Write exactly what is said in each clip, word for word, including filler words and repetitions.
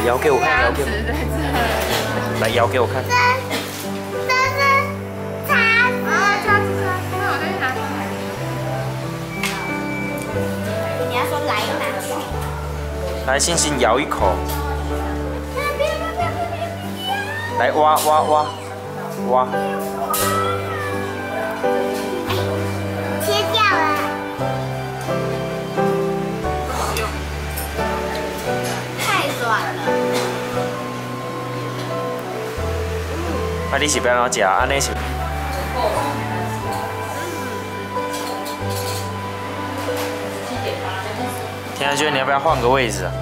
摇给我看，摇给我。来摇给我看。 这这是叉子。啊，叉子叉子，那我再去拿出来。你要说来拿去。 来，星星咬一口。来挖挖挖挖。 切掉了。太软了。 啊，你是不要吃，安尼是。田轩，你要不要换个位置啊？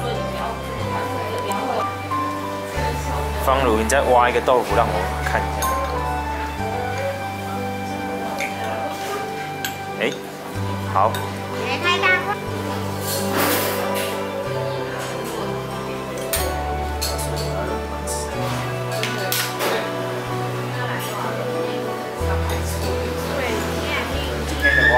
方如，你再挖一个豆腐让我看一下。哎，好。 别太大块。 今天的话。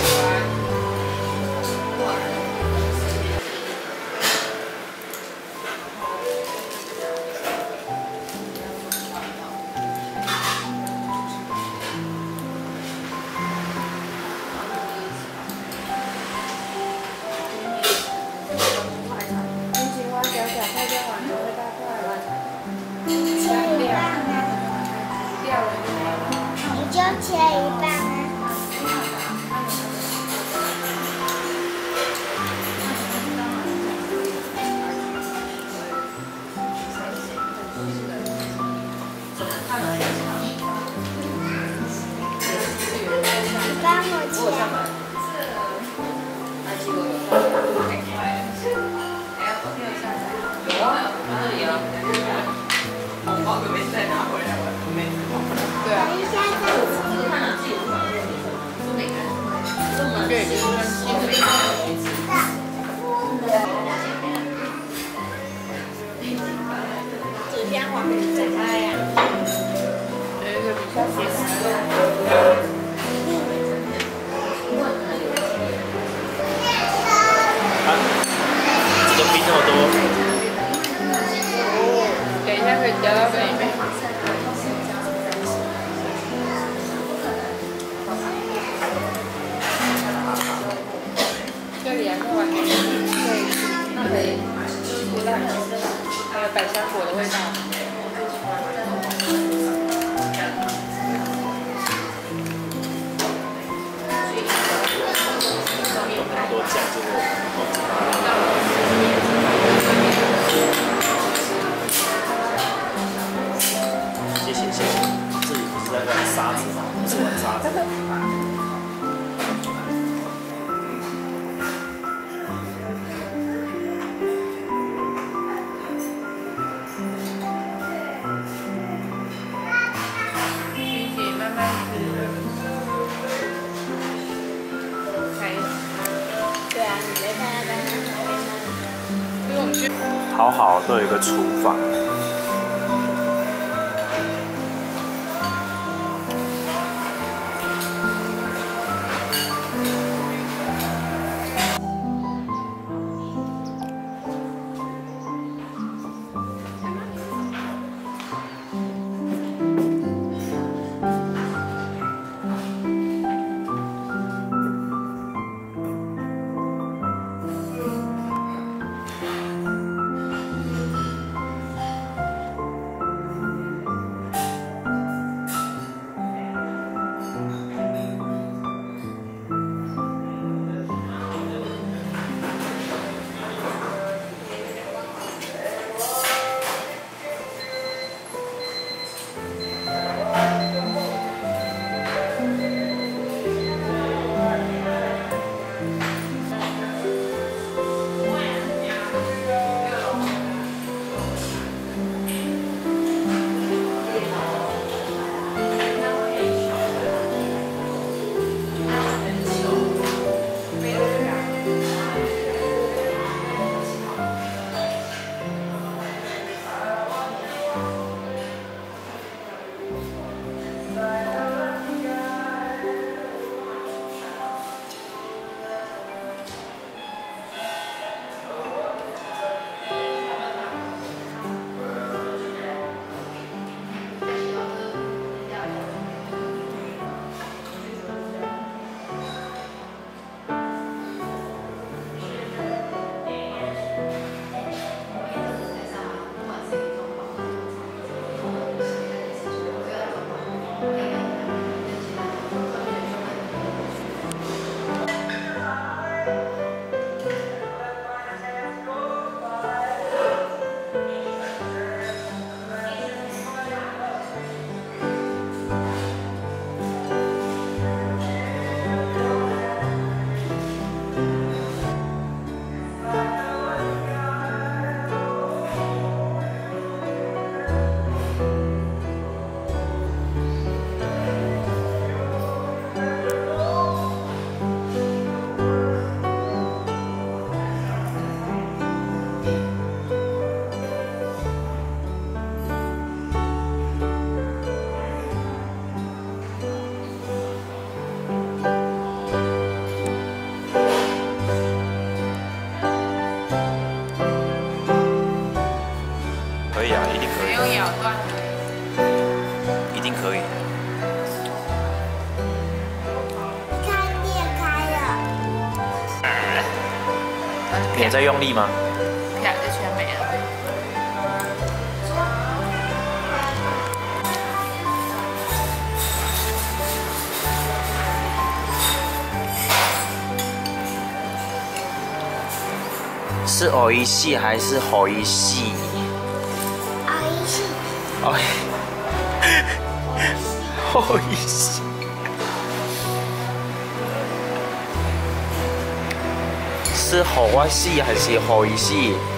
你就切一半啊。你帮我切。 有啊，那里啊。红包可没再拿回来了。对啊。 等一下再对，就是说新的一个橘子。纸箱黄可以展开呀。这个比较简单。 啊，这个冰那么多。 等一下可以加到这里面。这里啊，看完可以，那可以，就是让还有百香果的味道。 多酱这个。谢谢谢谢，这里不是在玩沙子吗？不是玩沙子。好好都有一个厨房。 不用咬断。 一定可以。 看裂开了。 你也在用力吗？ 啪就全没了。 是偶一系还是吼一系？ 哦，一系。 哦，吼一系。是吼一系还是吼一系？